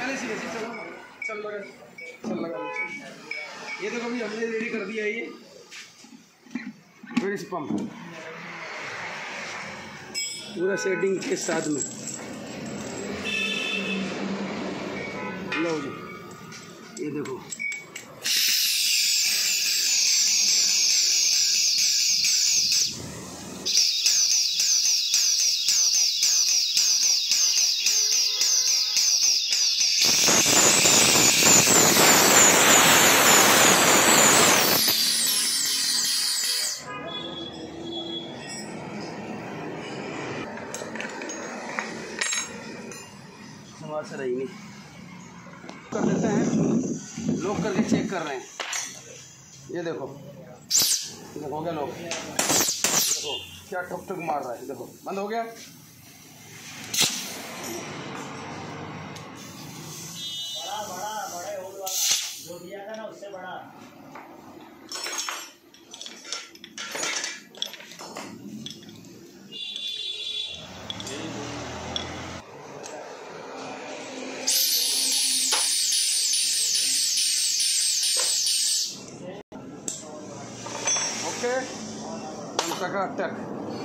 चल इसी चल चल लगा चल लगा। ये देखो अभी हमने रेडी कर दिया है ये ब्रिज पंप पूरा सेटिंग के साथ में। लो जी ये देखो से रही नहीं कर देते हैं। लॉक करके चेक कर रहे हैं। ये देखो देखो क्या लॉक, देखो क्या ठुक ठुक मार रहा है। देखो बंद हो गया। बड़े होल वाला जो दिया था ना उससे बड़ा। ओके टक